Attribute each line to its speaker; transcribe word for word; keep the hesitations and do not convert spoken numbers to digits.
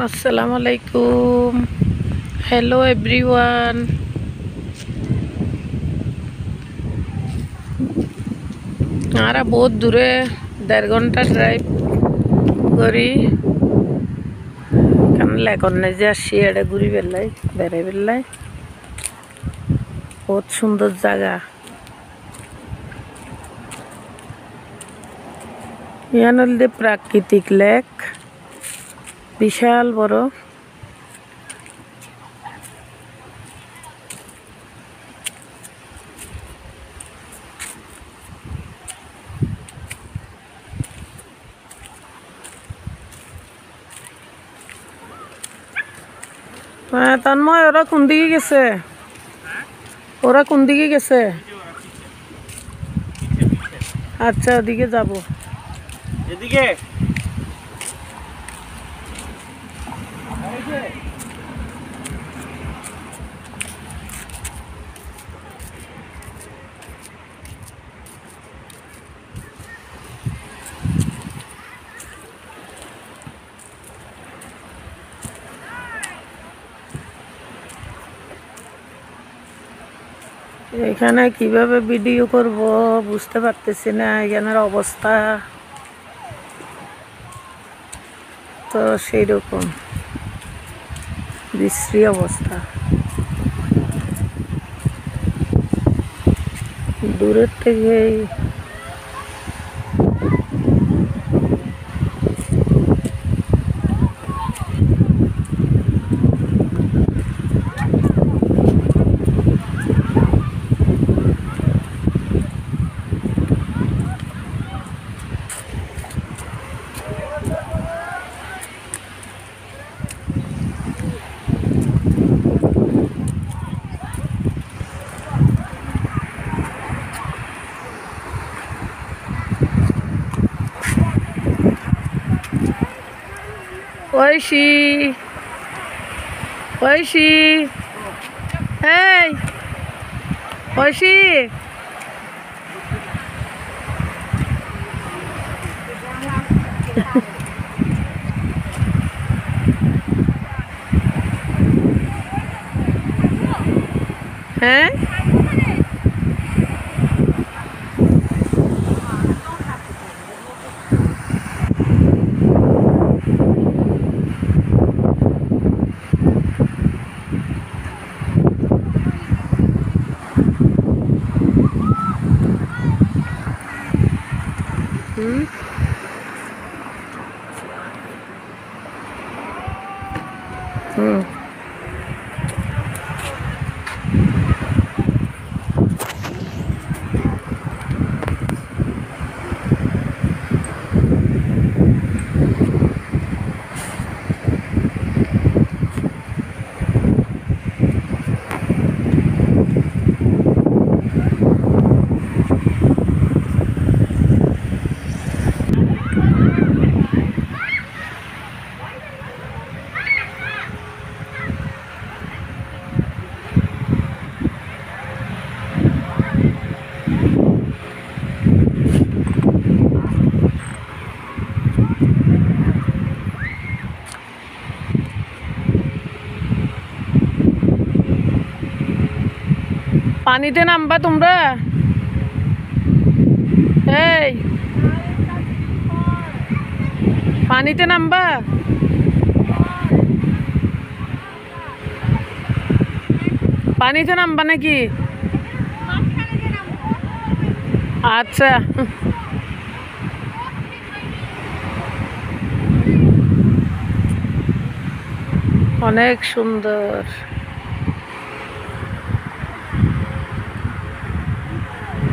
Speaker 1: আসসালামু আলাইকুম। Hello everyone. আমরা বহুত দূরে দেড় ঘন্টা ড্রাইভ করি কারণ লেখন নাই যে আসছি এটা ঘুরি বেলাই বেড়াই বেলাই বহুত সুন্দর জায়গা। ইয়ান হলদে প্রাকৃতিক লেক, বিশাল বড়। হ্যাঁ তন্ময়, ওরা কোন দিকে গেছে? ওরা কোন দিকে গেছে? আচ্ছা ওদিকে যাব।
Speaker 2: এদিকে
Speaker 1: এখানে কিভাবে ভিডিও করব বুঝতে পারতেছি না। এখানের অবস্থা তো সেই রকম বিশ্রী অবস্থা। দূরের থেকেই ঐশী ঐশী এই ঐশী হ্যাঁ হুম হুম পানিতে নামবা তোমরা? এই পানিতে নামবা? পানিতে নামবা নাকি? আচ্ছা অনেক সুন্দর।